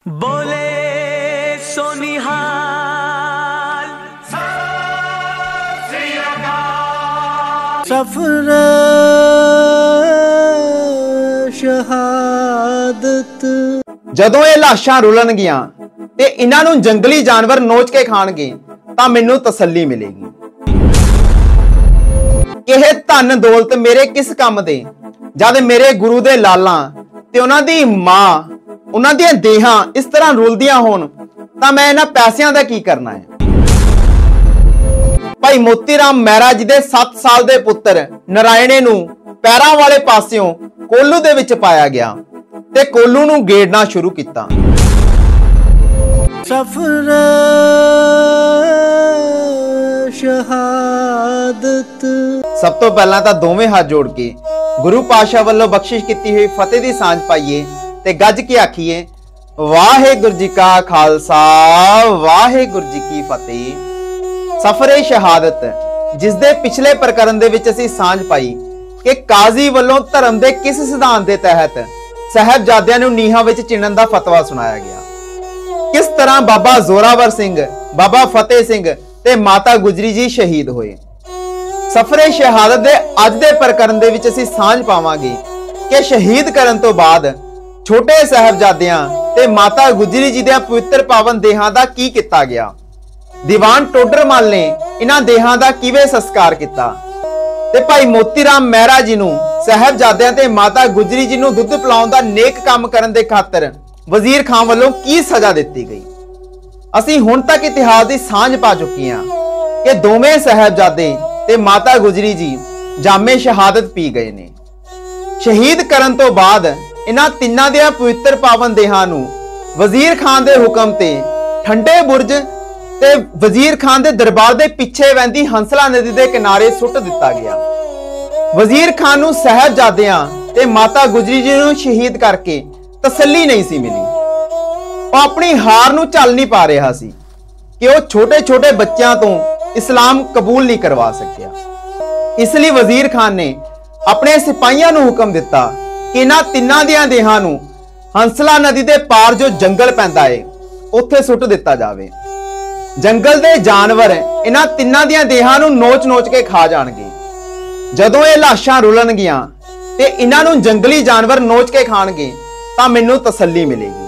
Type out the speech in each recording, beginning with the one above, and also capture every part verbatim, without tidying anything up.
बोले सोनिहाल सफर शहादत। ਜਦੋਂ ਇਹ ਲਾਸ਼ਾਂ ਰੁਲਣਗੀਆਂ ਤੇ ਇਹਨਾਂ ਨੂੰ ਜੰਗਲੀ ਜਾਨਵਰ ਨੋਚ ਕੇ ਖਾਣਗੇ ਤਾਂ ਮੈਨੂੰ ਤਸੱਲੀ ਮਿਲੇਗੀ। ਇਹ ਧਨ ਦੌਲਤ ਮੇਰੇ ਕਿਸ ਕੰਮ ਦੇ, ਜਦ ਮੇਰੇ ਗੁਰੂ ਦੇ ਲਾਲਾਂ ਤੇ ਉਹਨਾਂ ਦੀ ਮਾਂ ਉਹਨਾਂ ਦੀਆਂ ਦੇਹਾਂ ਇਸ ਤਰ੍ਹਾਂ ਰੁਲਦੀਆਂ ਹੋਣ ਤਾਂ ਮੈਂ ਇਹਨਾਂ ਪੈਸਿਆਂ ਦਾ ਕੀ ਕਰਨਾ ਹੈ। ਭਾਈ ਮੋਤੀ ਰਾਮ ਮਹਿਰਾ ਜੀ ਦੇ ਸੱਤ ਸਾਲ ਦੇ ਪੁੱਤਰ ਨਰਾਇਣੇ ਨੂੰ ਪੈਰਾਂ ਵਾਲੇ ਪਾਸਿਓਂ ਕੋਲੂ ਦੇ ਵਿੱਚ ਪਾਇਆ ਗਿਆ ਤੇ ਕੋਲੂ ਨੂੰ ਗੇੜਨਾ ਸ਼ੁਰੂ ਕੀਤਾ। सफर शहादत। ਸਭ ਤੋਂ ਪਹਿਲਾਂ ਤਾਂ ਦੋਵੇਂ ਹੱਥ ਜੋੜ ਕੇ ਗੁਰੂ ਪਾਤਸ਼ਾਹ ਵੱਲੋਂ ਬਖਸ਼ਿਸ਼ ਕੀਤੀ ਹੋਈ ਫਤਿਹ ਦੀ ਸਾਂਝ ਪਾਈਏ ਤੇ ਗੱਜ ਕੇ ਆਖੀਏ, ਵਾਹਿਗੁਰੂ ਜੀ ਕਾ ਖਾਲਸਾ ਵਾਹਿਗੁਰੂ ਜੀ ਕੀ ਫਤਿਹ। ਸਫਰੇ ਸ਼ਹਾਦਤ, ਜਿਸ ਦੇ ਪਿਛਲੇ ਪ੍ਰਕਰਨ ਦੇ ਵਿੱਚ ਅਸੀਂ ਸਾਂਝ ਪਾਈ ਕਿ ਕਾਜ਼ੀ ਵੱਲੋਂ ਧਰਮ ਦੇ ਕਿਸ ਸਿਧਾਂਤ ਦੇ ਤਹਿਤ ਸਾਹਿਬਜ਼ਾਦਿਆਂ ਨੂੰ ਨੀਹਾਂ ਵਿੱਚ ਚਿਣਨ ਦਾ ਫਤਵਾ ਸੁਣਾਇਆ ਗਿਆ। ਕਿਸ ਤਰ੍ਹਾਂ ਬਾਬਾ ਜ਼ੋਰਾਵਰ ਸਿੰਘ, ਬਾਬਾ ਫਤਿਹ ਸਿੰਘ ਤੇ ਮਾਤਾ ਗੁਜਰੀ ਜੀ ਸ਼ਹੀਦ ਹੋਏ। ਸਫਰੇ ਸ਼ਹਾਦਤ ਦੇ ਅੱਜ ਦੇ ਪ੍ਰਕਰਨ ਦੇ ਵਿੱਚ ਅਸੀਂ ਸਾਂਝ ਪਾਵਾਂਗੇ ਕਿ ਸ਼ਹੀਦ ਕਰਨ ਤੋਂ ਬਾਅਦ ਛੋਟੇ ਸਾਹਿਬਜ਼ਾਦਿਆਂ ਤੇ ਮਾਤਾ ਗੁਜਰੀ ਜੀ ਦੇ ਪਵਿੱਤਰ ਪਾਵਨ ਦੇਹਾਂ ਦਾ ਕੀ ਕੀਤਾ ਗਿਆ। ਦੀਵਾਨ ਟੋਡਰਮਲ ਨੇ ਇਹਨਾਂ ਦੇਹਾਂ ਦਾ ਕਿਵੇਂ ਸੰਸਕਾਰ ਕੀਤਾ ਤੇ ਭਾਈ ਮੋਤੀ ਰਾਮ ਮਹਿਰਾ ਜੀ ਨੂੰ ਸਾਹਿਬਜ਼ਾਦਿਆਂ ਤੇ ਮਾਤਾ ਗੁਜਰੀ ਜੀ ਨੂੰ ਦੁੱਧ ਪਿਲਾਉਣ ਦਾ ਨੇਕ ਕੰਮ ਕਰਨ ਦੇ ਖਾਤਰ ਵਜ਼ੀਰ ਖਾਨ ਵੱਲੋਂ ਕੀ ਸਜ਼ਾ ਦਿੱਤੀ ਗਈ। ਅਸੀਂ ਹੁਣ ਤੱਕ ਇਤਿਹਾਸ ਦੀ ਸਾਂਝ ਪਾ ਚੁੱਕੇ ਹਾਂ ਕਿ ਦੋਵੇਂ ਸਾਹਿਬਜ਼ਾਦੇ ਤੇ ਮਾਤਾ ਗੁਜਰੀ ਜੀ ਜਾਮੇ ਸ਼ਹਾਦਤ ਪੀ ਗਏ ਨੇ। ਸ਼ਹੀਦ ਕਰਨ ਤੋਂ ਬਾਅਦ ਇਹਨਾਂ ਤਿੰਨਾਂ ਦੇ ਪਵਿੱਤਰ ਪਾਵਨ ਦੇਹਾਂ ਨੂੰ ਵਜ਼ੀਰ ਖਾਨ ਦੇ ਹੁਕਮ ਤੇ ਠੰਡੇ ਬੁਰਜ ਤੇ ਵਜ਼ੀਰ ਖਾਨ ਦੇ ਦਰਬਾਰ ਦੇ ਪਿੱਛੇ ਵਹਿੰਦੀ ਹੰਸਲਾ ਨਦੀ ਦੇ ਕਿਨਾਰੇ ਸੁੱਟ ਦਿੱਤਾ ਗਿਆ। ਵਜ਼ੀਰ ਖਾਨ ਨੂੰ ਸਾਹਿਬਜ਼ਾਦਿਆਂ ਤੇ ਮਾਤਾ ਗੁਜਰੀ ਜੀ ਨੂੰ ਸ਼ਹੀਦ ਕਰਕੇ ਤਸੱਲੀ ਨਹੀਂ ਸੀ ਮਿਲੀ। ਉਹ ਆਪਣੀ ਹਾਰ ਨੂੰ ਝੱਲ ਨਹੀਂ ਪਾ ਰਿਹਾ ਸੀ ਕਿ ਉਹ ਛੋਟੇ-ਛੋਟੇ ਬੱਚਿਆਂ ਤੋਂ ਇਸਲਾਮ ਕਬੂਲ ਨਹੀਂ ਕਰਵਾ ਸਕਿਆ। ਇਸ ਲਈ ਵਜ਼ੀਰ ਖਾਨ ਨੇ ਆਪਣੇ ਸਿਪਾਹੀਆਂ ਨੂੰ ਹੁਕਮ ਦਿੱਤਾ ਕਿ ਇਹਨਾਂ ਤਿੰਨਾਂ ਦੀਆਂ ਦੇਹਾਂ ਨੂੰ ਹੰਸਲਾ ਨਦੀ ਦੇ ਪਾਰ ਜੋ ਜੰਗਲ ਪੈਂਦਾ ਏ ਉੱਥੇ ਸੁੱਟ ਦਿੱਤਾ ਜਾਵੇ। ਜੰਗਲ ਦੇ ਜਾਨਵਰ ਇਹਨਾਂ ਤਿੰਨਾਂ ਦੀਆਂ ਦੇਹਾਂ ਨੂੰ ਨੋਚ-ਨੋਚ ਕੇ ਖਾ ਜਾਣਗੇ। ਜਦੋਂ ਇਹ ਲਾਸ਼ਾਂ ਰੁਲਣਗੀਆਂ ਤੇ ਇਹਨਾਂ ਨੂੰ ਜੰਗਲੀ ਜਾਨਵਰ ਨੋਚ ਕੇ ਖਾਣਗੇ ਤਾਂ ਮੈਨੂੰ ਤਸੱਲੀ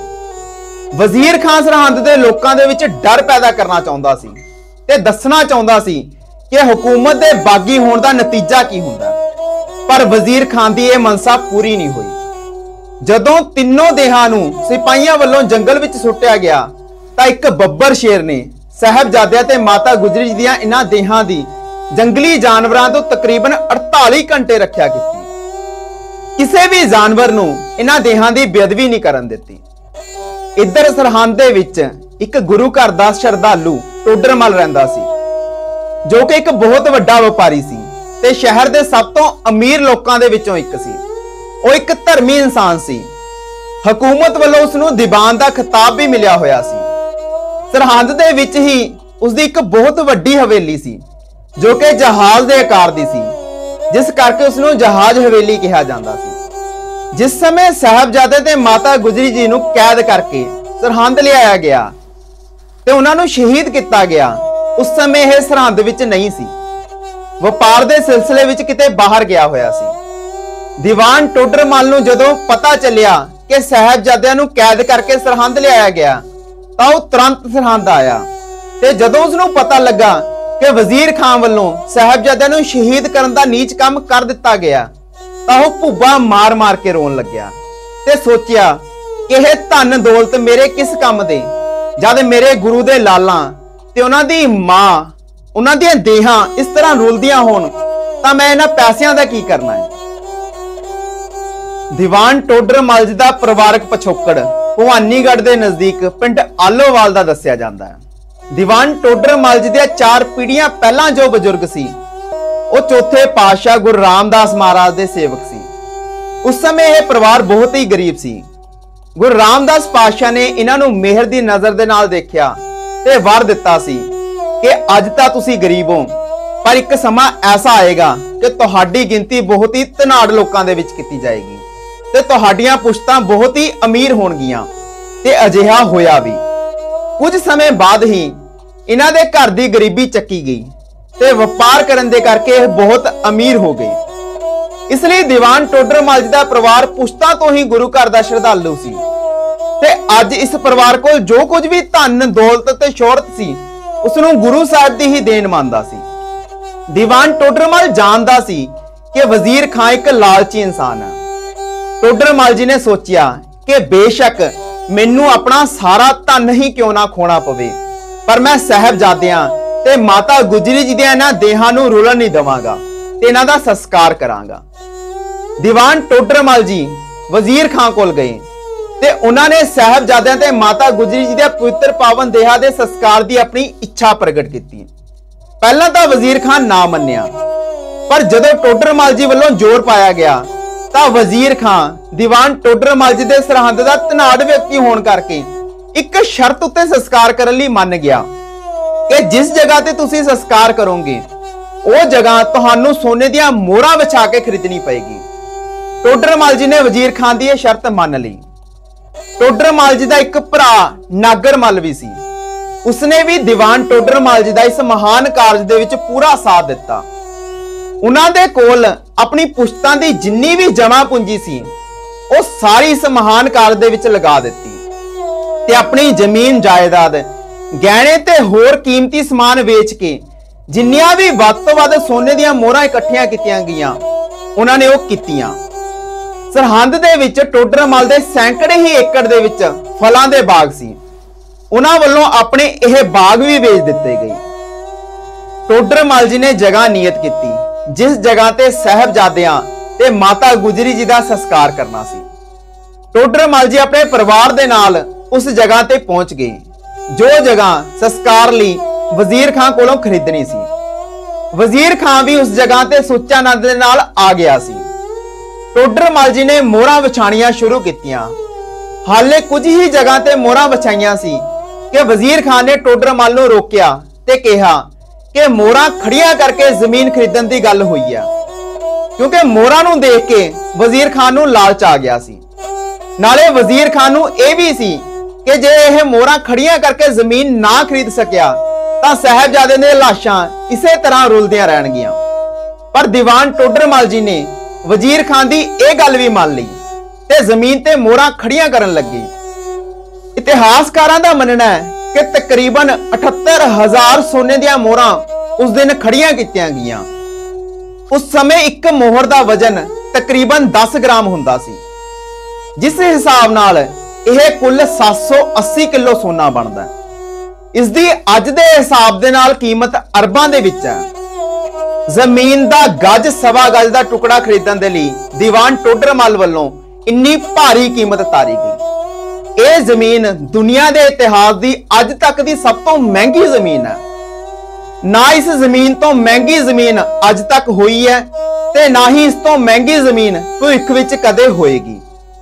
ਮਿਲੇਗੀ। ਵਜ਼ੀਰ ਖਾਨ ਸਰਹੰਦ ਦੇ ਲੋਕਾਂ ਦੇ ਵਿੱਚ ਡਰ ਪੈਦਾ ਕਰਨਾ ਚਾਹੁੰਦਾ ਸੀ ਤੇ ਦੱਸਣਾ ਚਾਹੁੰਦਾ ਸੀ ਕਿ ਹਕੂਮਤ ਦੇ ਬਾਗੀ ਹੋਣ ਦਾ ਨਤੀਜਾ ਕੀ ਹੁੰਦਾ। ਪਰ ਵਜ਼ੀਰ ਖਾਨ ਦੀ ਇਹ ਮਨਸਾ ਪੂਰੀ ਨਹੀਂ ਹੋਈ। ਜਦੋਂ ਤਿੰਨੋਂ ਦੇਹਾਂ ਨੂੰ ਸਿਪਾਹੀਆਂ ਵੱਲੋਂ ਜੰਗਲ ਵਿੱਚ ਸੁੱਟਿਆ ਗਿਆ ਤਾਂ ਇੱਕ ਬੱਬਰ ਸ਼ੇਰ ਨੇ ਸਾਹਿਬਜ਼ਾਦਿਆਂ ਤੇ ਮਾਤਾ ਗੁਜਰੀ ਜੀ ਦੀਆਂ ਇਹਨਾਂ ਦੇਹਾਂ ਦੀ ਜੰਗਲੀ ਜਾਨਵਰਾਂ ਤੋਂ ਤਕਰੀਬਨ ਅੜਤਾਲੀ ਘੰਟੇ ਰੱਖਿਆ ਕੀਤੀ। ਕਿਸੇ ਵੀ ਜਾਨਵਰ ਨੂੰ ਇਹਨਾਂ ਦੇਹਾਂ ਦੀ ਬੇਅਦਬੀ ਨਹੀਂ ਕਰਨ ਦਿੱਤੀ। ਇੱਧਰ ਸਰਹੰਦ ਦੇ ਵਿੱਚ ਇੱਕ ਗੁਰੂ ਘਰ ਦਾ ਸ਼ਰਧਾਲੂ ਟੋਡਰਮਲ ਰਹਿੰਦਾ ਸੀ, ਜੋ ਕਿ ਇੱਕ ਬਹੁਤ ਵੱਡਾ ਵਪਾਰੀ ਸੀ ਤੇ ਸ਼ਹਿਰ ਦੇ ਸਭ ਤੋਂ ਅਮੀਰ ਲੋਕਾਂ ਦੇ ਵਿੱਚੋਂ ਇੱਕ ਸੀ। ਉਹ ਇੱਕ ਧਰਮੀ ਇਨਸਾਨ ਸੀ। ਹਕੂਮਤ ਵੱਲੋਂ ਉਸ ਨੂੰ ਦੀਵਾਨ ਦਾ ਖਿਤਾਬ ਵੀ ਮਿਲਿਆ ਹੋਇਆ ਸੀ। ਸਰਹੰਦ ਦੇ ਵਿੱਚ ਹੀ ਉਸ ਦੀ ਇੱਕ ਬਹੁਤ ਵੱਡੀ ਹਵੇਲੀ ਸੀ ਜੋ ਕਿ ਜਹਾਜ਼ ਦੇ ਆਕਾਰ ਦੀ ਸੀ, ਜਿਸ ਕਰਕੇ ਉਸ ਨੂੰ ਜਹਾਜ਼ ਹਵੇਲੀ ਕਿਹਾ ਜਾਂਦਾ ਸੀ। ਜਿਸ ਸਮੇਂ ਸਾਹਿਬਜ਼ਾਦੇ ਤੇ ਮਾਤਾ ਗੁਜਰੀ ਜੀ ਨੂੰ ਕੈਦ ਕਰਕੇ ਸਰਹੰਦ ਲਿਆਇਆ ਗਿਆ ਤੇ ਉਹਨਾਂ ਨੂੰ ਸ਼ਹੀਦ ਕੀਤਾ ਗਿਆ, ਉਸ ਸਮੇਂ ਇਹ ਸਰਹੰਦ ਵਿੱਚ ਨਹੀਂ ਸੀ, ਵਪਾਰ ਦੇ ਸਿਲਸਿਲੇ ਵਿੱਚ ਕਿਤੇ ਬਾਹਰ ਗਿਆ ਹੋਇਆ ਸੀ। ਦੀਵਾਨ ਟੋਡਰਮਲ ਨੂੰ ਜਦੋਂ ਪਤਾ ਚੱਲਿਆ ਕਿ ਸਾਹਿਬਜ਼ਾਦਿਆਂ ਨੂੰ ਕੈਦ ਕਰਕੇ ਸਰਹੰਦ ਲਿਆਇਆ ਗਿਆ ਤਾਂ ਉਹ ਤੁਰੰਤ ਸਰਹੰਦ ਆਇਆ ਤੇ ਜਦੋਂ ਉਸ ਨੂੰ ਪਤਾ ਲੱਗਾ ਕਿ ਵਜ਼ੀਰ ਖਾਨ ਵੱਲੋਂ ਸਾਹਿਬਜ਼ਾਦਿਆਂ ਨੂੰ ਸ਼ਹੀਦ ਕਰਨ ਦਾ ਨੀਚ ਕੰਮ ਕਰ ਦਿੱਤਾ ਗਿਆ ਤਾਂ ਉਹ ਭੁੱਬਾ ਮਾਰ-ਮਾਰ ਕੇ ਰੋਣ ਲੱਗਿਆ ਤੇ ਸੋਚਿਆ ਕਿ ਇਹ ਧਨ ਦੌਲਤ ਮੇਰੇ ਕਿਸ ਕੰਮ ਦੇ, ਜਦ ਮੇਰੇ ਗੁਰੂ ਦੇ ਲਾਲਾਂ ਤੇ ਉਹਨਾਂ ਦੀ ਮਾਂ ਉਹਨਾਂ ਦੀਆਂ ਦੇਹਾਂ ਇਸ ਤਰ੍ਹਾਂ ਰੁਲਦੀਆਂ ਹੋਣ ਤਾਂ ਮੈਂ ਇਹਨਾਂ ਪੈਸਿਆਂ ਦਾ ਕੀ ਕਰਨਾ ਹੈ। ਦੀਵਾਨ ਟੋਡਰਮਲ ਜੀ ਦਾ ਪਰਿਵਾਰਕ ਪਿਛੋਕੜ ਭਵਾਨੀਗੜ੍ਹ ਦੇ ਨਜ਼ਦੀਕ ਪਿੰਡ ਆਲੋਵਾਲ ਦਾ ਦੱਸਿਆ ਜਾਂਦਾ ਹੈ। ਦੀਵਾਨ ਟੋਡਰਮਲ ਜੀ ਦੇ ਚਾਰ ਪੀੜ੍ਹੀਆਂ ਪਹਿਲਾਂ ਜੋ ਬਜ਼ੁਰਗ ਸੀ ਉਹ ਚੌਥੇ ਪਾਤਸ਼ਾਹ ਗੁਰੂ ਰਾਮਦਾਸ ਮਹਾਰਾਜ ਦੇ ਸੇਵਕ ਸੀ। ਉਸ ਸਮੇਂ ਇਹ ਪਰਿਵਾਰ ਬਹੁਤ ਹੀ ਗਰੀਬ ਸੀ। ਗੁਰੂ ਰਾਮਦਾਸ ਪਾਤਸ਼ਾਹ ਨੇ ਇਹਨਾਂ ਨੂੰ ਮਿਹਰ ਦੀ ਨਜ਼ਰ ਦੇ ਨਾਲ ਦੇਖਿਆ ਤੇ ਵਰ ਦਿੱਤਾ ਸੀ ਕਿ ਅੱਜ ਤਾਂ ਤੁਸੀਂ ਗਰੀਬ ਹੋ, ਪਰ ਇੱਕ ਸਮਾਂ ਐਸਾ ਆਏਗਾ ਕਿ ਤੁਹਾਡੀ ਗਿਣਤੀ ਬਹੁਤ ਹੀ ਧਨਾੜ ਲੋਕਾਂ ਦੇ ਵਿੱਚ ਕੀਤੀ ਜਾਏਗੀ ਤੇ ਤੁਹਾਡੀਆਂ ਪੁਸ਼ਤਾਂ ਬਹੁਤ ਹੀ ਅਮੀਰ ਹੋਣਗੀਆਂ ਤੇ ਅਜਿਹਾ ਹੋਇਆ ਵੀ। ਕੁਝ ਸਮੇਂ ਬਾਅਦ ਹੀ ਇਹਨਾਂ ਦੇ ਘਰ ਦੀ ਗਰੀਬੀ ਚੱਕੀ ਗਈ ਤੇ ਵਪਾਰ ਕਰਨ ਦੇ ਕਰਕੇ ਇਹ ਬਹੁਤ ਅਮੀਰ ਹੋ ਗਏ। ਇਸ ਲਈ ਦੀਵਾਨ ਟੋਡਰਮਲ ਜੀ ਦਾ ਪਰਿਵਾਰ ਪੁਸ਼ਤਾਂ ਤੋਂ ਹੀ ਗੁਰੂ ਘਰ ਦਾ ਸ਼ਰਧਾਲੂ ਸੀ ਤੇ ਅੱਜ ਇਸ ਪਰਿਵਾਰ ਕੋਲ ਜੋ ਕੁਝ ਵੀ ਧਨ ਦੌਲਤ ਤੇ ਸ਼ੋਹਰਤ ਸੀ ਉਸ ਨੂੰ ਗੁਰੂ ਸਾਹਿਬ ਦੀ ਹੀ ਦੇਣ ਮੰਨਦਾ ਸੀ। ਦੀਵਾਨ ਟੋਡਰਮਲ ਜਾਣਦਾ ਸੀ ਕਿ ਵਜ਼ੀਰ ਖਾਂ ਇੱਕ ਲਾਲਚੀ ਇਨਸਾਨ ਹੈ। ਟੋਡਰਮਲ ਜੀ ਨੇ ਸੋਚਿਆ ਕਿ ਬੇਸ਼ੱਕ ਮੈਨੂੰ ਆਪਣਾ ਸਾਰਾ ਧਨ ਹੀ ਕਿਉਂ ਨਾ ਖੋਣਾ ਪਵੇ, ਪਰ ਮੈਂ ਸਾਹਿਬਜ਼ਾਦਿਆਂ ਤੇ ਮਾਤਾ ਗੁਜਰੀ ਜੀ ਦੇ ਇਹਨਾਂ ਦੇਹਾਂ ਨੂੰ ਰੁਲਣ ਨਹੀਂ ਦੇਵਾਂਗਾ ਤੇ ਇਹਨਾਂ ਦਾ ਸੰਸਕਾਰ ਕਰਾਂਗਾ। ਦੀਵਾਨ ਟੋਡਰਮਲ ਜੀ ਵਜ਼ੀਰ ਖਾਂ ਕੋਲ ਗਏ ਤੇ ਉਹਨਾਂ ਨੇ ਸਾਹਿਬਜ਼ਾਦਿਆਂ ਤੇ ਮਾਤਾ ਗੁਜਰੀ ਜੀ ਦੇ ਪਵਿੱਤਰ ਪਾਵਨ ਦੇਹਾਂ ਦੇ ਸੰਸਕਾਰ ਦੀ ਆਪਣੀ ਇੱਛਾ ਪ੍ਰਗਟ ਕੀਤੀ। ਪਹਿਲਾਂ ਤਾਂ ਵਜ਼ੀਰ ਖਾਂ ਨਾ ਮੰਨਿਆ, ਪਰ ਜਦੋਂ ਟੋਡਰਮਲ ਜੀ ਵੱਲੋਂ ਜ਼ੋਰ ਪਾਇਆ ਗਿਆ ਤਾਂ ਵਜ਼ੀਰ ਖਾਂ ਦੀਵਾਨ ਟੋਡਰਮਲ ਜੀ ਦੇ ਸਰਹੰਦ ਦਾ ਧਨਾੜ ਵਿਅਕਤੀ ਹੋਣ ਕਰਕੇ ਇੱਕ ਸ਼ਰਤ ਉੱਤੇ ਸੰਸਕਾਰ ਕਰਨ ਲਈ ਮੰਨ ਗਿਆ ਕਿ ਜਿਸ ਜਗ੍ਹਾ ਤੇ ਤੁਸੀਂ ਸੰਸਕਾਰ ਕਰੋਗੇ ਉਹ ਜਗ੍ਹਾ ਤੁਹਾਨੂੰ ਸੋਨੇ ਦੀਆਂ ਮੋਹਰਾਂ ਵਿਛਾ ਕੇ ਖਰੀਦਣੀ ਪਏਗੀ। ਟੋਡਰਮਲ ਜੀ ਨੇ ਵਜ਼ੀਰ ਖਾਂ ਦੀ ਇਹ ਸ਼ਰਤ ਮੰਨ ਲਈ। ਟੋਡਰਮਲ ਜੀ ਦਾ ਇੱਕ ਭਰਾ ਨਾਗਰਮਲ ਵੀ ਸੀ। ਉਸਨੇ ਵੀ ਦੀਵਾਨ ਟੋਡਰਮਲ ਜੀ ਦਾ ਇਸ ਮਹਾਨ ਕਾਰਜ ਦੇ ਵਿੱਚ ਪੂਰਾ ਸਾਥ ਦਿੱਤਾ। ਉਹਨਾਂ ਦੇ ਕੋਲ ਆਪਣੀ ਪੁਸ਼ਤਾਂ ਦੀ ਜਿੰਨੀ ਵੀ ਜਮਾ ਪੂੰਜੀ ਸੀ ਉਹ ਸਾਰੀ ਇਸ ਮਹਾਨ ਕਾਰਜ ਦੇ ਵਿੱਚ ਲਗਾ ਦਿੱਤੀ ਤੇ ਆਪਣੀ ਜ਼ਮੀਨ ਜਾਇਦਾਦ ਗਹਿਣੇ ਤੇ ਹੋਰ ਕੀਮਤੀ ਸਮਾਨ ਵੇਚ ਕੇ ਜਿੰਨੀਆਂ ਵੀ ਵੱਧ ਤੋਂ ਵੱਧ ਸੋਨੇ ਦੀਆਂ ਮੋਹਰਾਂ ਇਕੱਠੀਆਂ ਕੀਤੀਆਂ ਗਈਆਂ ਉਹਨਾਂ ਨੇ ਉਹ ਕੀਤੀਆਂ। ਸਰਹੰਦ ਦੇ ਵਿੱਚ ਟੋਡਰਮਲ ਦੇ ਸੈਂਕੜੇ ਹੀ ਏਕੜ ਦੇ ਵਿੱਚ ਫਲਾਂ ਦੇ ਬਾਗ ਸੀ। ਉਹਨਾਂ ਵੱਲੋਂ ਆਪਣੇ ਇਹ ਬਾਗ ਵੀ ਵੇਚ ਦਿੱਤੇ ਗਏ। ਟੋਡਰਮਲ ਜੀ ਨੇ ਜਗ੍ਹਾ ਨਿਯਤ ਕੀਤੀ ਜਿਸ ਜਗ੍ਹਾ ਤੇ ਸਾਹਿਬਜ਼ਾਦਿਆਂ ਤੇ ਮਾਤਾ ਗੁਜਰੀ ਜੀ ਦਾ ਸੰਸਕਾਰ ਕਰਨਾ ਸੀ। ਟੋਡਰਮਲ ਜੀ ਆਪਣੇ ਪਰਿਵਾਰ ਦੇ ਨਾਲ ਉਸ ਜਗ੍ਹਾ ਤੇ ਪਹੁੰਚ ਗਏ ਜੋ ਜਗ੍ਹਾ ਸੰਸਕਾਰ ਲਈ ਵਜ਼ੀਰ ਖਾਂ ਕੋਲੋਂ ਖਰੀਦਣੀ ਸੀ। ਵਜ਼ੀਰ ਖਾਂ ਵੀ ਉਸ ਜਗ੍ਹਾ ਤੇ ਸੁੱਚਾ ਆਨੰਦ ਦੇ ਨਾਲ ਆ ਗਿਆ ਸੀ। ਟੋਡਰਮਲ ਜੀ ਨੇ ਮੋਹਰਾਂ ਵਿਛਾਣੀਆਂ ਸ਼ੁਰੂ ਕੀਤੀਆਂ। ਹਾਲੇ ਕੁਝ ਹੀ ਜਗ੍ਹਾ ਤੇ ਮੋਹਰਾਂ ਵਿਛਾਈਆਂ ਸੀ ਕਿ ਵਜ਼ੀਰ ਖਾਂ ਨੇ ਟੋਡਰਮਲ ਨੂੰ ਰੋਕਿਆ ਤੇ ਕਿਹਾ ਕਿ ਮੋਹਰਾਂ ਖੜੀਆਂ ਕਰਕੇ ਜ਼ਮੀਨ ਖਰੀਦਣ ਦੀ ਗੱਲ ਹੋਈ ਹੈ, ਕਿਉਂਕਿ ਮੋਹਰਾਂ ਨੂੰ ਦੇਖ ਕੇ ਵਜ਼ੀਰ ਖਾਨ ਨੂੰ ਲਾਲਚ ਆ ਗਿਆ ਸੀ। ਨਾਲੇ ਵਜ਼ੀਰ ਖਾਨ ਨੂੰ ਇਹ ਵੀ ਸੀ ਕਿ ਜੇ ਇਹ ਮੋਹਰਾਂ ਖੜੀਆਂ ਕਰਕੇ ਜ਼ਮੀਨ ਨਾ ਖਰੀਦ ਸਕਿਆ ਤਾਂ ਸਾਹਿਬਜ਼ਾਦੇ ਦੀਆਂ ਲਾਸ਼ਾਂ ਇਸੇ ਤਰ੍ਹਾਂ ਰੁਲਦੀਆਂ ਰਹਿਣਗੀਆਂ। ਪਰ ਦੀਵਾਨ ਟੋਡਰਮਲ ਜੀ ਨੇ ਵਜ਼ੀਰ ਖਾਨ ਦੀ ਇਹ ਗੱਲ ਵੀ ਮੰਨ ਲਈ ਤੇ ਜ਼ਮੀਨ ਤੇ ਮੋਹਰਾਂ ਖੜੀਆਂ ਕਰਨ ਲੱਗੇ। ਇਤਿਹਾਸਕਾਰਾਂ ਦਾ ਮੰਨਣਾ ਹੈ ਕਿ ਤਕਰੀਬਨ ਅਠੱਤਰ ਹਜ਼ਾਰ ਸੋਨੇ ਦੀਆਂ ਮੋਹਰਾਂ ਉਸ ਦਿਨ ਖੜੀਆਂ ਕੀਤੀਆਂ ਗਈਆਂ। ਉਸ ਸਮੇਂ ਇੱਕ ਮੋਹਰ ਦਾ ਵਜ਼ਨ ਤਕਰੀਬਨ ਦਸ ਗ੍ਰਾਮ ਹੁੰਦਾ ਸੀ, ਜਿਸ ਹਿਸਾਬ ਨਾਲ ਇਹ ਕੁੱਲ ਸੱਤ ਸੌ ਅੱਸੀ ਕਿਲੋ ਸੋਨਾ ਬਣਦਾ। ਇਸ ਦੀ ਅੱਜ ਦੇ ਹਿਸਾਬ ਦੇ ਨਾਲ ਕੀਮਤ ਅਰਬਾਂ ਦੇ ਵਿੱਚ ਹੈ। ਜ਼ਮੀਨ ਦਾ ਗੱਜ ਸਵਾ ਗੱਜ ਦਾ ਟੁਕੜਾ ਖਰੀਦਣ ਦੇ ਲਈ ਦੀਵਾਨ ਟੋਡਰਮਲ ਵੱਲੋਂ ਇੰਨੀ ਭਾਰੀ ਕੀਮਤ ਤਾਰੀ ਗਈ। ਇਹ ਜ਼ਮੀਨ ਦੁਨੀਆ ਦੇ ਇਤਿਹਾਸ ਦੀ ਅੱਜ ਤੱਕ ਦੀ ਸਭ ਤੋਂ ਮਹਿੰਗੀ ਜ਼ਮੀਨ ਹੈ। ਨਾ ਇਸ ਜ਼ਮੀਨ ਤੋਂ ਮਹਿੰਗੀ ਜ਼ਮੀਨ ਅੱਜ ਤੱਕ ਹੋਈ ਹੈ ਤੇ ਨਾ ਹੀ ਇਸ ਤੋਂ ਮਹਿੰਗੀ ਜ਼ਮੀਨ ਭਵਿੱਖ ਵਿੱਚ ਕਦੇ ਹੋਏਗੀ।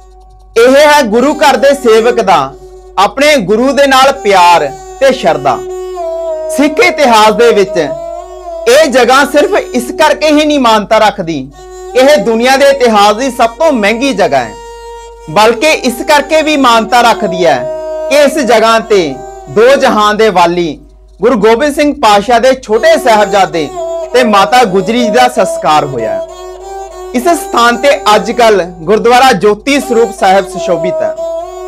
ਇਹ ਹੈ ਗੁਰੂ ਘਰ ਦੇ ਸੇਵਕ ਦਾ ਆਪਣੇ ਗੁਰੂ ਦੇ ਨਾਲ ਪਿਆਰ ਤੇ ਸ਼ਰਧਾ। ਸਿੱਖ ਇਤਿਹਾਸ ਦੇ ਵਿੱਚ ਇਹ ਜਗ੍ਹਾ ਸਿਰਫ ਇਸ ਕਰਕੇ ਹੀ ਨਹੀਂ ਮਾਨਤਾ ਰੱਖਦੀ ਇਹ ਦੁਨੀਆ ਦੇ ਇਤਿਹਾਸ ਦੀ ਸਭ ਤੋਂ ਮਹਿੰਗੀ ਜਗ੍ਹਾ ਹੈ, ਬਲਕਿ ਇਸ ਕਰਕੇ ਵੀ ਮਾਨਤਾ ਰੱਖਦੀ ਹੈ ਕਿ ਇਸ ਜਗ੍ਹਾ ਤੇ ਦੋ ਜਹਾਨ ਦੇ ਵਾਲੀ ਗੁਰੂ ਗੋਬਿੰਦ ਸਿੰਘ ਪਾਤਸ਼ਾਹ ਦੇ ਛੋਟੇ ਸਾਹਿਬਜ਼ਾਦੇ ਤੇ ਮਾਤਾ ਗੁਜਰੀ ਜੀ ਦਾ ਸੰਸਕਾਰ ਹੋਇਆ। ਇਸ ਸਥਾਨ ਤੇ ਅੱਜ ਕੱਲ ਗੁਰਦੁਆਰਾ ਜੋਤੀ ਸਰੂਪ ਸਾਹਿਬ ਸੁਸ਼ੋਭਿਤ ਹੈ।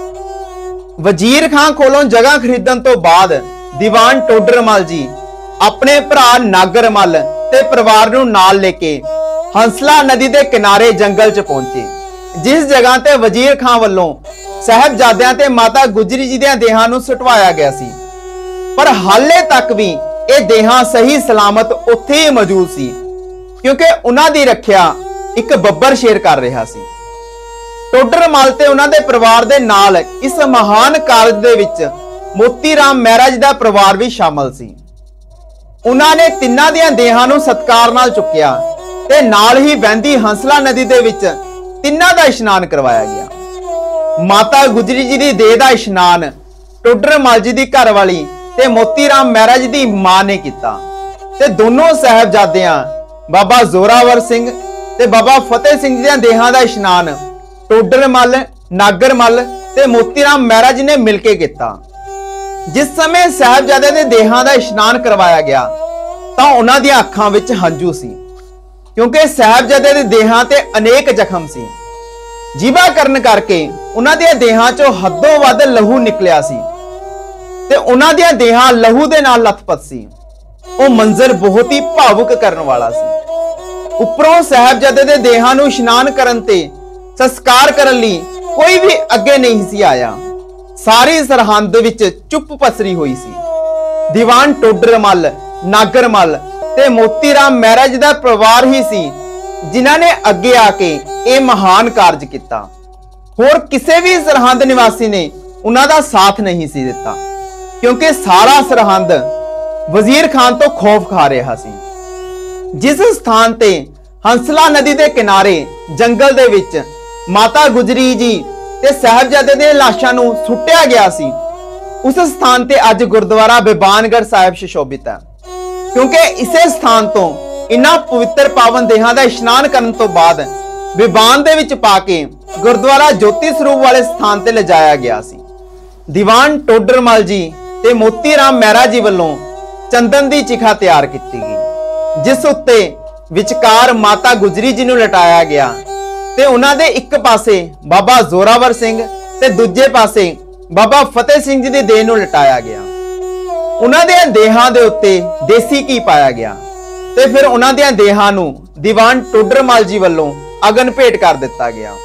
ਵਜ਼ੀਰ ਖਾਂ ਕੋਲੋਂ ਜਗ੍ਹਾ ਖਰੀਦਣ ਤੋਂ ਬਾਅਦ ਦੀਵਾਨ ਟੋਡਰਮਲ ਜੀ ਆਪਣੇ ਭਰਾ ਨਾਗਰਮਲ ਤੇ ਪਰਿਵਾਰ ਨੂੰ ਨਾਲ ਲੈ ਕੇ ਹੰਸਲਾ ਨਦੀ ਦੇ ਕਿਨਾਰੇ ਜੰਗਲ 'ਚ ਪਹੁੰਚੇ, ਜਿਸ ਜਗ੍ਹਾ ਤੇ ਵਜ਼ੀਰ ਖਾਂ ਵੱਲੋਂ ਸਾਹਿਬਜ਼ਾਦਿਆਂ ਤੇ ਮਾਤਾ ਗੁਜਰੀ ਜੀ ਦੇ ਦੇਹਾਂ ਨੂੰ ਸੁਟਵਾਇਆ ਗਿਆ ਸੀ। ਪਰ ਹਾਲੇ ਤੱਕ ਵੀ ਇਹ ਦੇਹਾਂ ਸਹੀ ਸਲਾਮਤ ਉੱਥੇ ਹੀ ਮੌਜੂਦ ਸੀ, ਕਿਉਂਕਿ ਉਹਨਾਂ ਦੀ ਰੱਖਿਆ ਇੱਕ ਬੱਬਰ ਸ਼ੇਰ ਕਰ ਰਿਹਾ ਸੀ। ਟੋਡਰਮਲ ਤੇ ਉਹਨਾਂ ਦੇ ਪਰਿਵਾਰ ਦੇ ਨਾਲ ਇਸ ਮਹਾਨ ਕਾਰਜ ਦੇ ਵਿੱਚ ਮੋਤੀ ਰਾਮ ਮਹਿਰਾ ਜੀ ਦਾ ਪਰਿਵਾਰ ਵੀ ਸ਼ਾਮਲ ਸੀ। ਉਹਨਾਂ ਨੇ ਤਿੰਨਾਂ ਦੀਆਂ ਦੇਹਾਂ ਨੂੰ ਸਤਿਕਾਰ ਨਾਲ ਚੁੱਕਿਆ ਤੇ ਨਾਲ ਹੀ ਵਹਿੰਦੀ ਹੰਸਲਾ ਨਦੀ ਦੇ ਵਿੱਚ ਤਿੰਨਾਂ ਦਾ ਇਸ਼ਨਾਨ ਕਰਵਾਇਆ ਗਿਆ। ਮਾਤਾ ਗੁਜਰੀ ਜੀ ਦੀ ਦੇਹ ਦਾ ਇਸ਼ਨਾਨ ਟੋਡਰਮਲ ਜੀ ਦੀ ਘਰਵਾਲੀ ਤੇ ਮੋਤੀ ਰਾਮ ਮਹਿਰਾ ਜੀ ਦੀ ਮਾਂ ਨੇ ਕੀਤਾ ਤੇ ਦੋਨੋਂ ਸਾਹਿਬਜ਼ਾਦਿਆਂ ਬਾਬਾ ਜ਼ੋਰਾਵਰ ਸਿੰਘ ਤੇ ਬਾਬਾ ਫਤਿਹ ਸਿੰਘ ਜੀ ਦੀਆਂ ਦੇਹਾਂ ਦਾ ਇਸ਼ਨਾਨ ਟੋਡਰਮਲ, ਨਾਗਰਮਲ ਤੇ ਮੋਤੀ ਰਾਮ ਮਹਿਰਾ ਜੀ ਨੇ ਮਿਲ ਕੇ ਕੀਤਾ। ਜਿਸ ਸਮੇਂ ਸਾਹਿਬਜ਼ਾਦੇ ਦੇ ਦੇਹਾਂ ਦਾ ਇਸ਼ਨਾਨ ਕਰਵਾਇਆ ਗਿਆ ਤਾਂ ਉਹਨਾਂ ਦੀਆਂ ਅੱਖਾਂ ਵਿੱਚ ਹੰਝੂ ਸੀ, ਕਿਉਂਕਿ ਸਾਹਿਬਜ਼ਾਦੇ ਦੇ ਦੇਹਾਂ ਤੇ ਅਨੇਕ ਜ਼ਖਮ ਸੀ। ਜੀਵਾ ਕਰਨ ਕਰਕੇ ਉਹਨਾਂ ਦੀਆਂ ਦੇਹਾਂ ਚੋਂ ਹੱਦੋਂ ਵੱਧ ਲਹੂ ਨਿਕਲਿਆ ਸੀ ਤੇ ਉਹਨਾਂ ਦੀਆਂ ਦੇਹਾਂ ਲਹੂ ਦੇ ਨਾਲ ਲੱਥਪੱਥ ਸੀ। ਉਹ ਮੰਜ਼ਰ ਬਹੁਤ ਹੀ ਭਾਵੁਕ ਕਰਨ ਵਾਲਾ ਸੀ। ਉੱਪਰੋਂ ਸਾਹਿਬਜ਼ਾਦੇ ਦੇ ਦੇਹਾਂ ਨੂੰ ਇਸ਼ਨਾਨ ਕਰਨ ਤੇ ਸੰਸਕਾਰ ਕਰਨ ਲਈ ਕੋਈ ਵੀ ਅੱਗੇ ਨਹੀਂ ਸੀ ਆਇਆ। ਸਾਰੀ ਸਰਹੰਦ ਵਿੱਚ ਚੁੱਪ ਪਸਰੀ ਹੋਈ ਸੀ। ਦੀਵਾਨ ਟੋਡਰਮਲ, ਨਾਗਰਮਲ ਤੇ ਮੋਤੀ ਰਾਮ ਮਹਿਰਾ ਜੀ ਦਾ ਪਰਿਵਾਰ ਹੀ ਸੀ ਜਿਨ੍ਹਾਂ ਨੇ ਅੱਗੇ ਆ ਕੇ ਇਹ ਮਹਾਨ ਕਾਰਜ ਕੀਤਾ। ਹੋਰ ਕਿਸੇ ਵੀ ਸਰਹੰਦ ਨਿਵਾਸੀ ਨੇ ਉਹਨਾਂ ਦਾ ਸਾਥ ਨਹੀਂ ਸੀ ਦਿੱਤਾ, ਕਿਉਂਕਿ ਸਾਰਾ ਸਰਹੰਦ ਵਜ਼ੀਰ ਖਾਨ ਤੋਂ ਖੌਫ ਖਾ ਰਿਹਾ ਸੀ। ਜਿਸ ਸਥਾਨ ਤੇ ਹੰਸਲਾ ਨਦੀ ਦੇ ਕਿਨਾਰੇ ਜੰਗਲ ਦੇ ਵਿੱਚ ਮਾਤਾ ਗੁਜਰੀ ਜੀ ਤੇ ਸਾਹਿਬਜ਼ਾਦੇ ਦੇ ਲਾਸ਼ਾਂ ਨੂੰ ਸੁੱਟਿਆ ਗਿਆ ਸੀ, ਉਸ ਸਥਾਨ ਤੇ ਅੱਜ ਗੁਰਦੁਆਰਾ ਬੇਬਾਨਗੜ੍ਹ ਸਾਹਿਬ ਸੁਸ਼ੋਭਿਤ ਹੈ, ਕਿਉਂਕਿ ਇਸੇ ਸਥਾਨ ਤੋਂ ਇਨ੍ਹਾਂ ਪਵਿੱਤਰ ਪਾਵਨ ਦੇਹਾਂ ਦਾ ਇਸ਼ਨਾਨ ਕਰਨ ਤੋਂ ਬਾਅਦ ਵਿਵਾਨ ਦੇ ਵਿੱਚ ਪਾ ਕੇ ਗੁਰਦੁਆਰਾ ਜੋਤੀ ਸਰੂਪ ਵਾਲੇ ਸਥਾਨ ਤੇ ਲਿਜਾਇਆ ਗਿਆ ਸੀ। ਦੀਵਾਨ ਟੋਡਰਮਲ ਜੀ ਤੇ ਮੋਤੀ ਰਾਮ ਮਹਿਰਾ ਜੀ ਵੱਲੋਂ ਚੰਦਨ ਦੀ ਚਿਖਾ ਤਿਆਰ ਕੀਤੀ ਗਈ, ਜਿਸ ਉੱਤੇ ਵਿਚਕਾਰ ਮਾਤਾ ਗੁਜਰੀ ਜੀ ਨੂੰ ਲਟਾਇਆ ਗਿਆ ਤੇ ਉਹਨਾਂ ਦੇ ਇੱਕ ਪਾਸੇ ਬਾਬਾ ਜ਼ੋਰਾਵਰ ਸਿੰਘ ਤੇ ਦੂਜੇ ਪਾਸੇ ਬਾਬਾ ਫਤਿਹ ਸਿੰਘ ਜੀ ਦੀ ਦੇਹ ਨੂੰ ਲਟਾਇਆ ਗਿਆ। ਉਹਨਾਂ ਦੇ ਦੇਹਾਂ ਦੇ ਉੱਤੇ ਦੇਸੀ ਘੀ ਪਾਇਆ ਗਿਆ ਤੇ ਫਿਰ ਉਹਨਾਂ ਦੀਆਂ ਦੇਹਾਂ ਨੂੰ ਦੀਵਾਨ ਟੋਡਰਮਲ ਜੀ ਵੱਲੋਂ ਅਗਨ ਭੇਟ ਕਰ ਦਿੱਤਾ ਗਿਆ।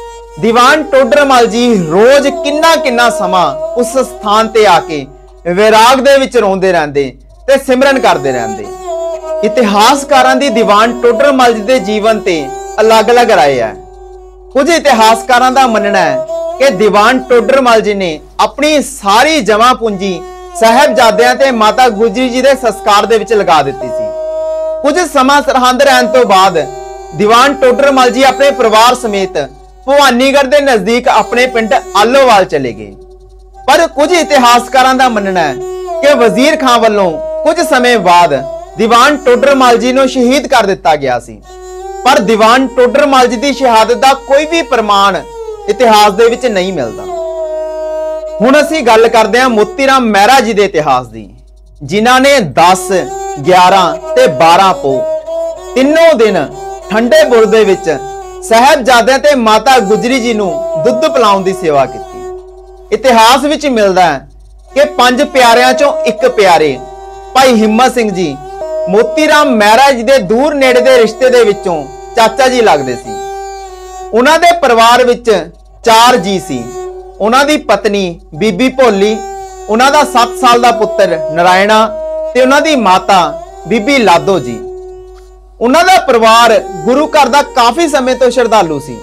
ਦੀਵਾਨ ਟੋਡਰਮਲ ਜੀ ਰੋਜ਼ ਕਿੰਨਾ ਕਿੰਨਾ ਸਮਾਂ ਉਸ ਸਥਾਨ ਤੇ ਆ ਕੇ ਵਿਰਾਗ ਦੇ ਵਿੱਚ ਰੋਂਦੇ ਰਹਿੰਦੇ ਤੇ ਸਿਮਰਨ ਕਰਦੇ ਰਹਿੰਦੇ। ਇਤਿਹਾਸਕਾਰਾਂ ਦੀ ਦੀਵਾਨ ਟੋਡਰਮਲ ਜੀ ਦੇ ਜੀਵਨ ਤੇ ਅਲੱਗ-ਅਲੱਗ ਰਾਏ ਹੈ। ਕੁਝ ਇਤਿਹਾਸਕਾਰਾਂ ਦਾ ਮੰਨਣਾ ਹੈ ਕਿ ਦੀਵਾਨ ਟੋਡਰਮਲ ਜੀ ਨੇ ਆਪਣੀ ਸਾਰੀ ਜਮ੍ਹਾਂ ਪੂੰਜੀ ਸਾਹਿਬਜ਼ਾਦਿਆਂ ਤੇ ਮਾਤਾ ਗੁਜਰੀ ਜੀ ਦੇ ਸੰਸਕਾਰ ਦੇ ਵਿੱਚ ਲਗਾ ਦਿੱਤੀ ਸੀ। ਕੁਝ ਸਮਾਂ ਸਰਹੰਦ ਰਹਿਣ ਤੋਂ ਬਾਅਦ ਦੀਵਾਨ ਟੋਡਰਮਲ ਜੀ ਆਪਣੇ ਪਰਿਵਾਰ ਸਮੇਤ ਭਵਾਨੀਗੜ੍ਹ ਦੇ ਨਜ਼ਦੀਕ ਆਪਣੇ ਪਿੰਡ ਆਲੋਵਾਲ ਚਲੇ ਗਏ। ਪਰ ਕੁਝ ਇਤਿਹਾਸਕਾਰਾਂ ਦਾ ਮੰਨਣਾ ਹੈ ਕਿ ਵਜ਼ੀਰ ਖਾਨ ਵੱਲੋਂ ਕੁਝ ਸਮੇਂ ਬਾਅਦ ਦੀਵਾਨ ਟੋਡਰਮਲ ਜੀ ਨੂੰ ਸ਼ਹੀਦ ਕਰ ਦਿੱਤਾ ਗਿਆ ਸੀ, ਪਰ ਦੀਵਾਨ ਟੋਡਰਮਲ ਜੀ ਦੀ ਸ਼ਹਾਦਤ ਦਾ ਕੋਈ ਵੀ ਪ੍ਰਮਾਣ ਇਤਿਹਾਸ ਦੇ ਵਿੱਚ ਨਹੀਂ ਮਿਲਦਾ। ਹੁਣ ਅਸੀਂ ਗੱਲ ਕਰਦੇ ਹਾਂ ਮੋਤੀ ਰਾਮ ਮਹਿਰਾ ਜੀ ਦੇ ਇਤਿਹਾਸ ਦੀ, ਜਿਨ੍ਹਾਂ ਨੇ ਦਸ, ਗਿਆਰਾਂ ਤੇ ਬਾਰਾਂ ਪੋ ਤਿੰਨੋਂ ਦਿਨ ਠੰਡੇ ਬੁਰਜ ਦੇ ਵਿੱਚ ਸਾਹਿਬਜ਼ਾਦਿਆਂ ਤੇ ਮਾਤਾ ਗੁਜਰੀ ਜੀ ਨੂੰ ਦੁੱਧ ਪਿਲਾਉਣ ਦੀ ਸੇਵਾ ਕੀਤੀ। ਇਤਿਹਾਸ ਵਿੱਚ ਮਿਲਦਾ ਹੈ ਕਿ ਪੰਜ ਪਿਆਰਿਆਂ ਚੋਂ ਇੱਕ ਪਿਆਰੇ ਭਾਈ ਹਿੰਮਤ ਸਿੰਘ ਜੀ ਮੋਤੀ ਰਾਮ ਮਹਿਰਾ ਜੀ ਦੇ ਦੂਰ ਨੇੜੇ ਦੇ ਰਿਸ਼ਤੇ ਦੇ ਵਿੱਚੋਂ ਚਾਚਾ ਜੀ ਲੱਗਦੇ ਸੀ। ਉਹਨਾਂ ਦੇ ਪਰਿਵਾਰ ਵਿੱਚ ਚਾਰ ਜੀ ਸੀ। ਉਹਨਾਂ ਦੀ ਪਤਨੀ ਬੀਬੀ ਭੋਲੀ, ਉਹਨਾਂ ਦਾ ਸੱਤ ਸਾਲ ਦਾ ਪੁੱਤਰ ਨਰਾਇਣਾ ਤੇ ਉਹਨਾਂ ਦੀ ਮਾਤਾ ਬੀਬੀ ਲਾਦੋ ਜੀ। ਉਹਨਾਂ ਦਾ ਪਰਿਵਾਰ ਗੁਰੂ ਘਰ ਦਾ ਕਾਫੀ ਸਮੇਂ ਤੋਂ ਸ਼ਰਧਾਲੂ ਸੀ।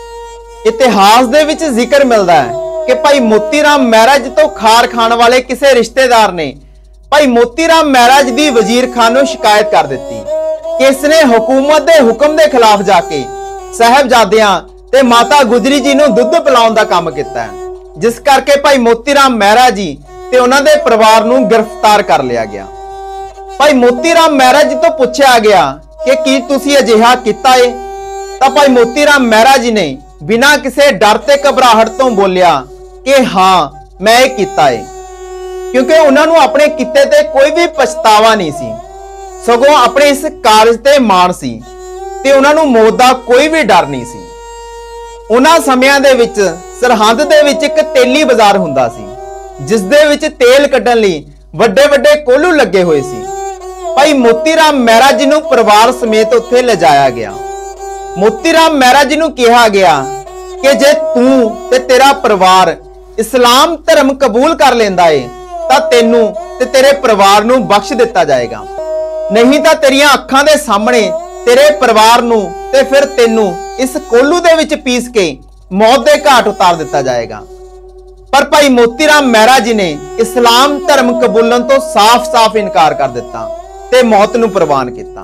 ਇਤਿਹਾਸ ਦੇ ਵਿੱਚ ਜ਼ਿਕਰ ਮਿਲਦਾ ਹੈ ਕਿ ਭਾਈ ਮੋਤੀ ਰਾਮ ਮਹਿਰਾ ਜੀ ਤੋਂ ਖਾਰ ਖਾਣ ਵਾਲੇ ਕਿਸੇ ਰਿਸ਼ਤੇਦਾਰ ਨੇ ਭਾਈ ਮੋਤੀ ਰਾਮ ਮਹਿਰਾ ਜੀ ਦੀ ਵਜ਼ੀਰ ਖਾਨ ਨੂੰ ਸ਼ਿਕਾਇਤ ਕਰ ਦਿੱਤੀ ਕਿ ਇਸ ਨੇ ਹਕੂਮਤ ਦੇ ਹੁਕਮ ਦੇ ਖਿਲਾਫ ਜਾ ਕੇ ਸਾਹਿਬਜ਼ਾਦਿਆਂ ਤੇ ਮਾਤਾ ਗੁਜਰੀ ਜੀ ਨੂੰ ਦੁੱਧ ਪਿਲਾਉਣ ਦਾ ਕੰਮ ਕੀਤਾ ਹੈ, ਜਿਸ ਕਰਕੇ ਭਾਈ ਮੋਤੀ ਰਾਮ ਮਹਿਰਾ ਜੀ ਤੇ ਉਹਨਾਂ ਦੇ ਪਰਿਵਾਰ ਨੂੰ ਗ੍ਰਿਫਤਾਰ ਕਰ ਲਿਆ ਗਿਆ। ਭਾਈ ਮੋਤੀ ਰਾਮ ਮਹਿਰਾ ਜੀ ਤੋਂ ਪੁੱਛਿਆ ਗਿਆ ਕਿ ਕੀ ਤੁਸੀਂ ਅਜਿਹਾ ਕੀਤਾ ਏ, ਤਾਂ ਭਾਈ ਮੋਤੀ ਰਾਮ ਮਹਿਰਾ ਜੀ ਨੇ ਬਿਨਾਂ ਕਿਸੇ ਡਰ ਤੇ ਘਬਰਾਹਟ ਤੋਂ ਬੋਲਿਆ ਕਿ ਹਾਂ ਮੈਂ ਇਹ ਕੀਤਾ ਏ, ਕਿਉਂਕਿ ਉਹਨਾਂ ਨੂੰ ਆਪਣੇ ਕਿੱਤੇ ਤੇ ਕੋਈ ਵੀ ਪਛਤਾਵਾ ਨਹੀਂ ਸੀ, ਸਗੋਂ ਆਪਣੇ ਇਸ ਕਾਰਜ ਤੇ ਮਾਣ ਸੀ ਤੇ ਉਹਨਾਂ ਨੂੰ ਮੌਤ ਦਾ ਕੋਈ ਵੀ ਡਰ ਨਹੀਂ ਸੀ। ਉਹਨਾਂ ਸਮਿਆਂ ਦੇ ਵਿੱਚ ਸਰਹੰਦ ਦੇ ਵਿੱਚ ਇੱਕ ਤੇਲੀ ਬਾਜ਼ਾਰ ਹੁੰਦਾ ਸੀ, ਜਿਸ ਦੇ ਵਿੱਚ ਤੇਲ ਕੱਢਣ ਲਈ ਵੱਡੇ ਵੱਡੇ ਕੋਲੂ ਲੱਗੇ ਹੋਏ ਸੀ। ਭਾਈ ਮੋਤੀ ਰਾਮ ਮਹਿਰਾ ਜੀ ਨੂੰ ਪਰਿਵਾਰ ਸਮੇਤ ਉੱਥੇ ਲਿਜਾਇਆ ਗਿਆ। ਮੋਤੀ ਰਾਮ ਮਹਿਰਾ ਜੀ ਨੂੰ ਕਿਹਾ ਗਿਆ ਕਿ ਜੇ ਤੂੰ ਤੇ ਤੇਰਾ ਪਰਿਵਾਰ ਇਸਲਾਮ ਧਰਮ ਕਬੂਲ ਕਰ ਲੈਂਦਾ ਏ ਤਾਂ ਤੈਨੂੰ ਤੇ ਤੇਰੇ ਪਰਿਵਾਰ ਨੂੰ ਬਖਸ਼ ਦਿੱਤਾ ਜਾਏਗਾ, ਨਹੀਂ ਤਾਂ ਤੇਰੀਆਂ ਅੱਖਾਂ ਦੇ ਸਾਹਮਣੇ ਤੇਰੇ ਪਰਿਵਾਰ ਨੂੰ ਤੇ ਫਿਰ ਤੈਨੂੰ ਇਸ ਕੋਲੂ ਦੇ ਵਿੱਚ ਪੀਸ ਕੇ ਮੌਤ ਦੇ ਘਾਟ ਉਤਾਰ ਦਿੱਤਾ ਜਾਏਗਾ। ਪਰ ਭਾਈ ਮੋਤੀ ਰਾਮ ਮਹਿਰਾ ਜੀ ਨੇ ਇਸਲਾਮ ਧਰਮ ਕਬੂਲਣ ਤੋਂ ਸਾਫ਼-ਸਾਫ਼ ਇਨਕਾਰ ਕਰ ਦਿੱਤਾ ਤੇ ਮੌਤ ਨੂੰ ਪ੍ਰਵਾਨ ਕੀਤਾ।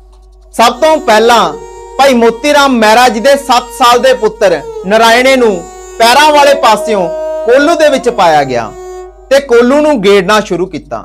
ਸਭ ਤੋਂ ਪਹਿਲਾਂ ਭਾਈ ਮੋਤੀ ਰਾਮ ਮਹਿਰਾ ਜੀ ਦੇ ਸੱਤ ਸਾਲ ਦੇ ਪੁੱਤਰ ਨਰਾਇਣੇ ਨੂੰ ਪੈਰਾਂ ਵਾਲੇ ਪਾਸਿਓਂ ਕੋਲੂ ਦੇ ਵਿੱਚ ਪਾਇਆ ਗਿਆ ਤੇ ਕੋਲੂ ਨੂੰ ਗੇੜਨਾ ਸ਼ੁਰੂ ਕੀਤਾ।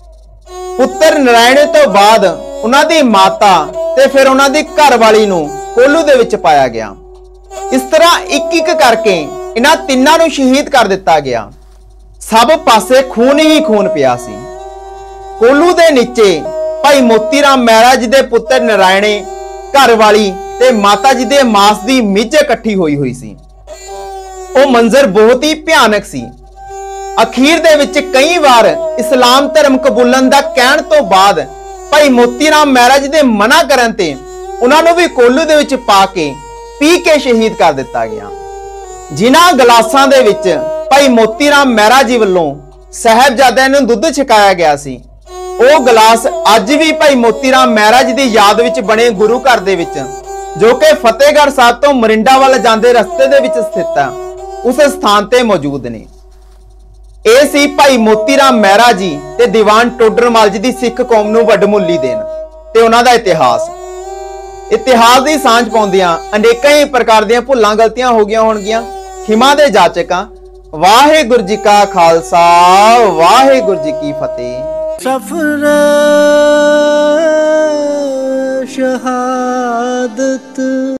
ਪੁੱਤਰ ਨਰਾਇਣੇ ਤੋਂ ਬਾਅਦ ਉਹਨਾਂ ਦੀ ਮਾਤਾ ਤੇ ਫਿਰ ਉਹਨਾਂ ਦੀ ਘਰ ਵਾਲੀ ਨੂੰ ਕੋਲੂ ਦੇ ਵਿੱਚ ਪਾਇਆ ਗਿਆ। ਇਸ ਤਰ੍ਹਾਂ ਇੱਕ ਇੱਕ ਕਰਕੇ इन्हां तिन्नां नूं शहीद कर दिता गया। सब पासे खून ही खून पिया सी। कोल्लू दे नीचे भाई मोती राम महरा जी दे पुत्र नारायणे घर वाली ते माता जी दे मास दी मिज इकट्ठी होई हुई सी। ओ मंजर बहुत ही भयानक सी। अखीर दे विच कई बार इस्लाम धर्म कबूलन दा कहण तो बाद भाई मोती राम महरा जी दे मना करन ते उन्हां नूं भी कोल्लू दे विच पा के पी के शहीद कर दिता गया। जिन्हां गलासां दे विच भाई मोती राम महरा जी वल्लों साहिबजादिਆਂ ਨੂੰ ਦੁੱਧ ਛਕਾਇਆ ਗਿਆ ਸੀ, ਉਹ ਗਲਾਸ ਅੱਜ ਵੀ ਭਾਈ ਮੋਤੀ ਰਾਮ ਮਹਿਰਾ ਜੀ ਦੀ ਯਾਦ ਵਿੱਚ ਬਣੇ ਗੁਰੂ ਘਰ ਦੇ ਵਿੱਚ, ਜੋ ਕਿ ਫਤਿਹਗੜ੍ਹ ਸਾਹਿਬ ਤੋਂ ਮਰਿੰਡਾ ਵੱਲ ਜਾਂਦੇ ਰਸਤੇ ਦੇ ਵਿੱਚ ਸਥਿਤ ਹੈ, ਉਸ ਸਥਾਨ ਤੇ ਮੌਜੂਦ ਨੇ। ਇਹ ਸੀ ਭਾਈ ਮੋਤੀ ਰਾਮ ਮਹਿਰਾ ਜੀ ਤੇ ਦੀਵਾਨ ਟੋਡਰਮਲ ਜੀ ਦੀ ਸਿੱਖ ਕੌਮ ਨੂੰ ਵੱਡਮੁੱਲੀ ਦੇਣ ਤੇ ਉਹਨਾਂ ਦਾ ਇਤਿਹਾਸ। ਇਤਿਹਾਸ ਦੀ ਸਾਂਝ ਪਾਉਂਦਿਆਂ ਅਨੇਕਾਂ ਹੀ ਪ੍ਰਕਾਰ ਦੀਆਂ ਭੁੱਲਾਂ ਗਲਤੀਆਂ ਹੋ ਗਈਆਂ ਹੋਣਗੀਆਂ। ਖਿਮਾ ਦੇ ਜਾਚਕਾਂ। ਵਾਹਿਗੁਰੂ ਜੀ ਕਾ ਖਾਲਸਾ, ਵਾਹਿਗੁਰੂ ਜੀ ਕੀ ਫਤਿਹ। सफर शहादत